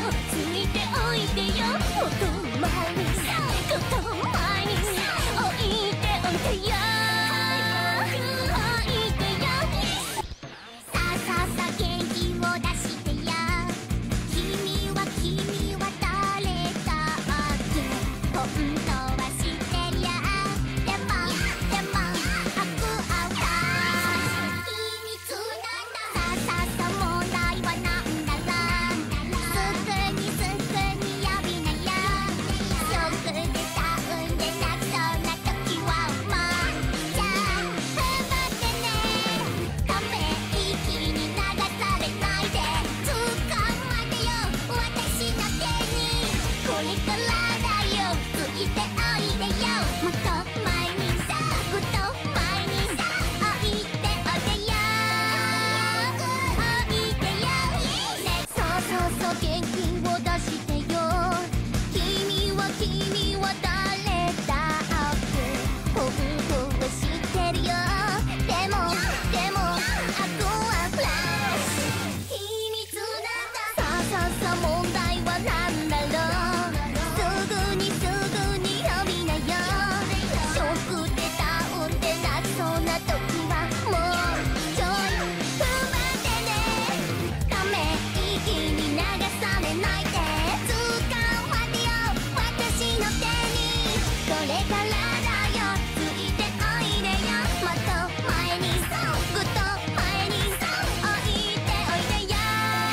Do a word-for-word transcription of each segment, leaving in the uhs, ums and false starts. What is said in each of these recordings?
ついておいでよ。もっと前にぐっと前に置いておいでよ。置いてよ。さあさあさあ元気を出してよ。君は君は誰だっけ。本当は知ってるよ。でもでもアクアは秘密なんだ。さあさあさあ問題はなんだろう。すぐにすぐに呼びなよ。ショックでダウンで泣きそうな時はもうじゃあ踏ん張ってね。ため息に流されないで。掴まれよ私の手に。これからだよついておいでよ。もっと前にぐっと前に置いておいでよ。置いてよ。ねそうそうそう元気を出してよ。君は君は誰だっけ。本当は知ってるよ。でもでもアクアフラッシュ秘密なんだ。さあさあさあ問題はなんだろう。すぐにすぐに呼びなよ。ショックでダウンで泣きそうな時はもうちょい踏ん張ってね。ため息に流されないで。掴まれよ私の手に。これからだよついておいでよ。もっと前にぐっと前に置いておいでよ。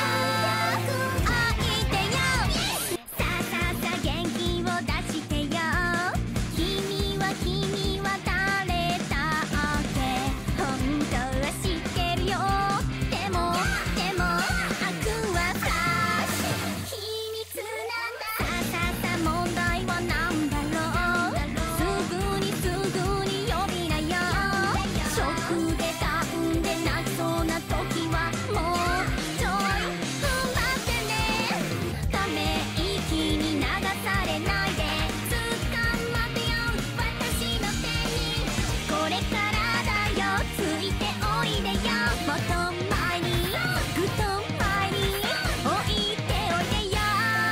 置いてよ。さあさあさあ元気を出してよ。君は君は誰だっけ。本当は知ってるよ。でもでもアクアフラッシュ秘密なんだ。さあさあさあ問題はなんだろう。すぐにすぐに呼びなよ。ショックでダウンで泣きそうな時はもうちょい踏ん張ってね。ため息に流されないで。掴まってよ私の手に。これからだよついておいでよ。もっと前にぐっと前に置いておいでよ。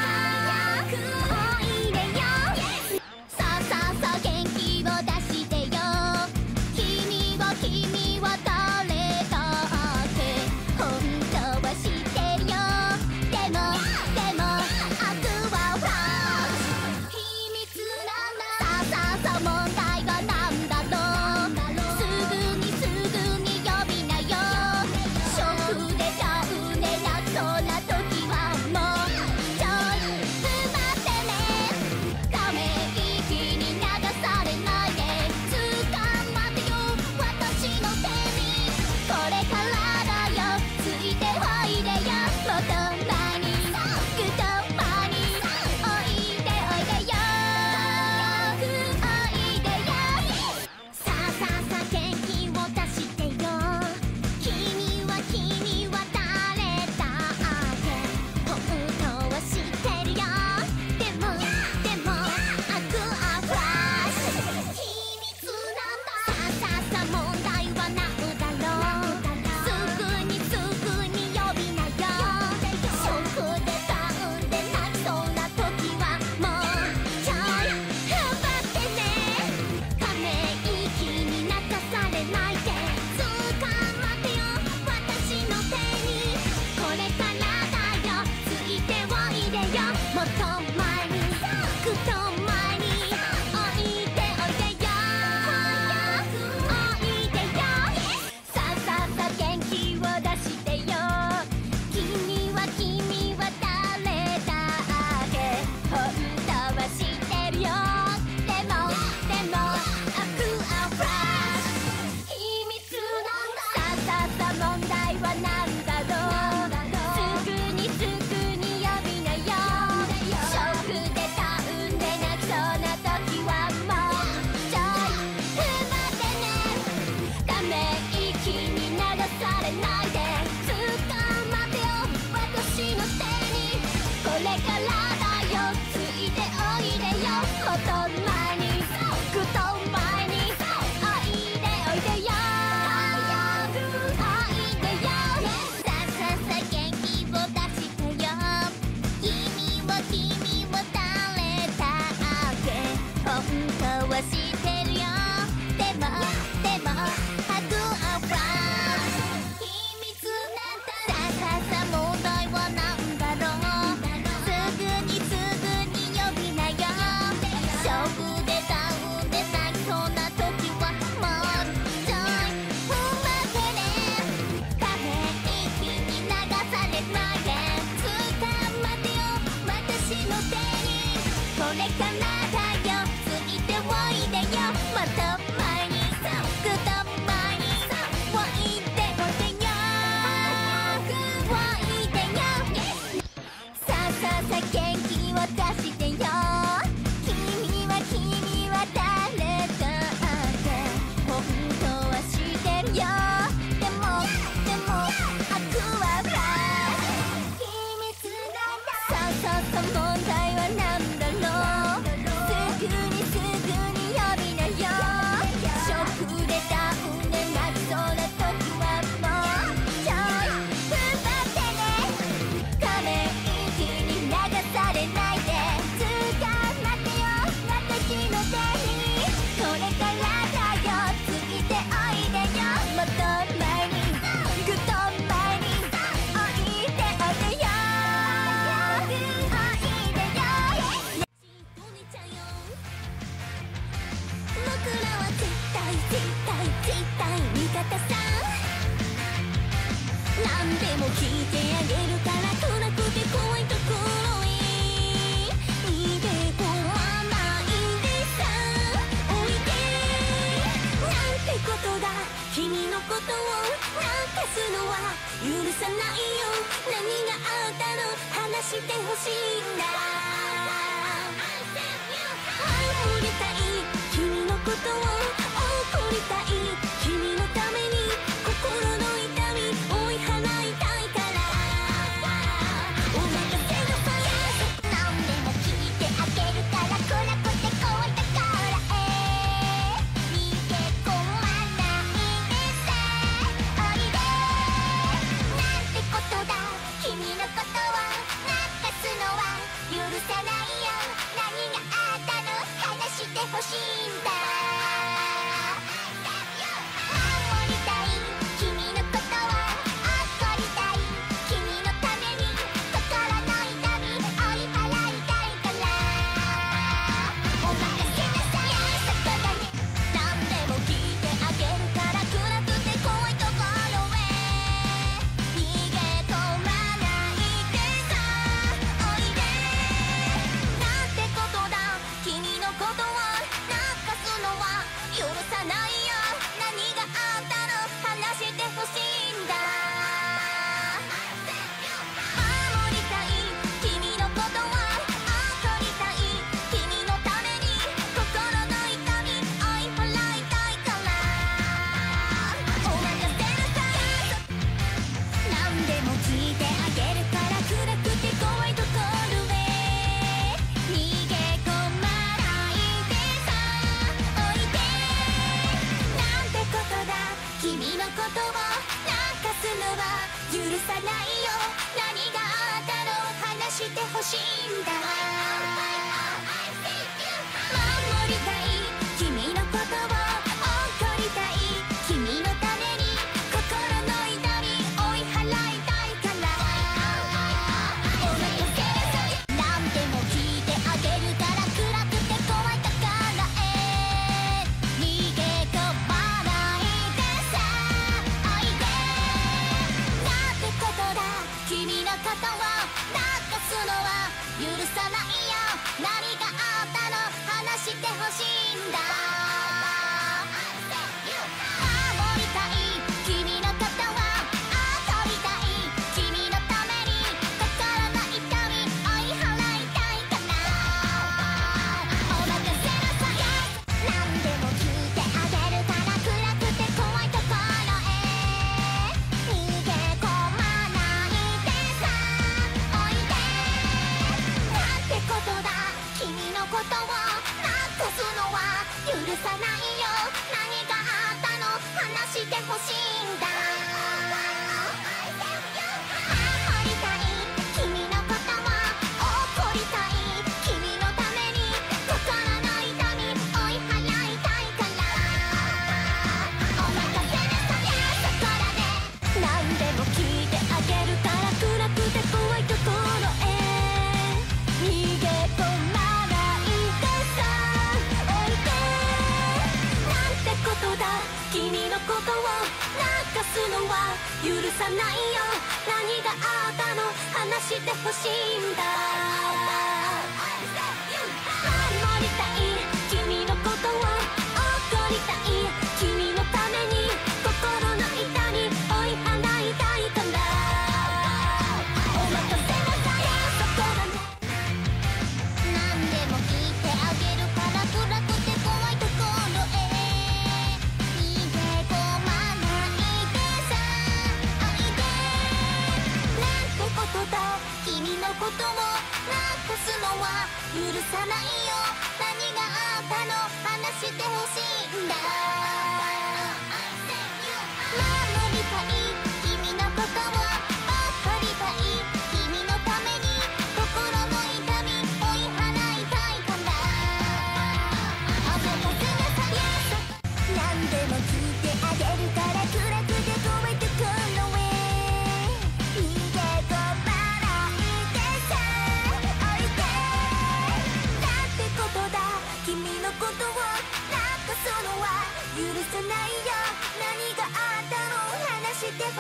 おいでよ。さあさあさあ元気を出してよ。君は君は誰だっけ。本当は知ってるよ。でもでもアクアフラッシュ秘密なんだ。さあさあさあ問題はなんだろう。すぐにすぐに呼びなよ。ショックでダウンで泣きそうな時はもうちょい踏ん張ってね。ため息に流されないで。掴まってよ私の手に。これからだよついておいでよ。もっと前にぐっと前に置いておいでよ。置いてよ。さあさあさあ元気を出してよ。君は君は誰だっけ。本当は知ってるよ。でもでもアクアフラッシュ秘密なんだ。さあさあさあ問題はなんだろう。すぐにすぐに呼びなよ。ショックでダウンで泣きそうな時はもうちょい踏ん張ってね。ため息に泣かされないで。掴まってよ私の手に。これからだよついておいでよ。もっと前にぐっと前に置いておいでよ。置いてよ。さあさあさあ元気を出してよ。君は君は誰だっけ。本当は知ってるよ。でもでもアクアフラッシュ秘密なんだ。さあさあさあ問題はなんだろう。すぐにすぐに呼びなよ。ショックでダウンで泣きそうな時はもうちょい踏ん張ってね。ため息に流されないで。掴まってよ私の手に。これからだよついておいでよ。もっと前にぐっと前に置いておいでよ。置いてよ。さあさあさあ元気を出してよ。君の手にこれからだよついておいでよまた前にさぐっと前にさおいでおいでよおいでよさあさあさあ元気を出してよ君は君は誰だって本当は知ってるよでもでも悪はフラ秘密なんだそうそうそう問題はなんだろうすぐにすぐに呼びなよショックでダウンで泣きそうな時はもうちょい踏ん張ってねため息に流されないでつかまってよ私の手にこれからだよついておいでよもっと前にぐっと前においでおいでよおいでよお姉ちゃんよ僕らは絶対絶対絶対味方さ何でも聞いてあげるから暗くて怖いところへ逃げ込まないでさおいでなんてことだ君のことを泣かすのは許さないよ何があったの話してほしいんだ守りたい君のことを怒りたい君のために心の痛み追い払いたいからお任せなさい何でも聞いてあげるから暗くて怖いところへ逃げ込まないでさおいでなんてことだ君のことを泣かすのは許さないよ何があったの話してほしいんだ守りたい君のことを怒りたい君のために心の痛み追い払いたいからお任せなさいそこだね何でも聞いてあげるから暗くて怖いところへ逃げ込まないでさおいでなんてことだ君のことを泣かすのは許さないよ何があったの話してほしいんだ守りたい君のことを怒りたい君のために心の痛み追い払いたいからお任せなさい何でも聞いてあげるから暗くて怖いところへ逃げ込まないでさおいでなんてことだ君のことを泣かすのは許さないよ何があったの話してほしいんだ守りたい君のことを怒りたい君のために心の痛み追い払いたいからお任せなさい何でも聞いてあげるから暗くて怖いところへ逃げ込まないでさおいでなんてことだ君のことを泣かすのは許さないよ何があったの話してほしいんだ守りたい君のことを怒りたい君のために心の痛み追い払いたいからお任せなさい何でも聞いてあげるから暗くて怖いところへ逃げ込まないでさおいでなんてことだ君のことを泣かすのは許さないよ何があったの話してほしいんだ守りたい君のことを怒りたい君のために心の痛み追い払いたいからお任せなさいそこらで何でも聞いてあげるから暗くて怖いところへ逃げ込まないでさおいでなんてことだ君のことを泣かすのは許さないよ何があったの話してほしいんだは許さないよ。何があったの話してほしいんだ。守りたい君のことを、怒りたい君のために、心の痛み追い払いたいから脅かすなさやさ。何でも聞いてあげるから暗くて超えてくのへ逃げ込まないでさおいで。なんてことだ君のことを泣かすのは許さないよ。何があったの話してほ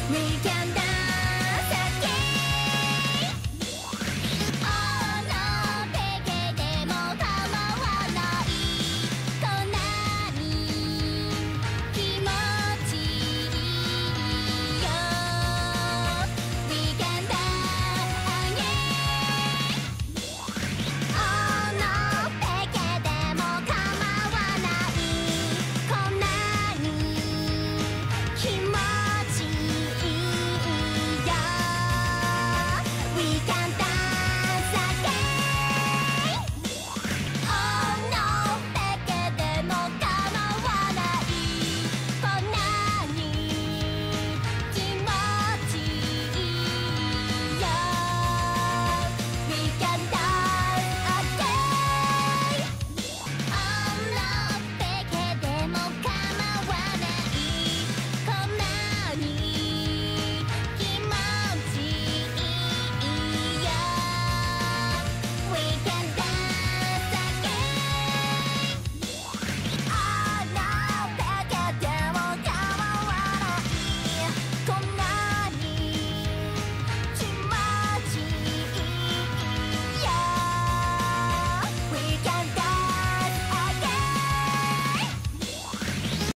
We can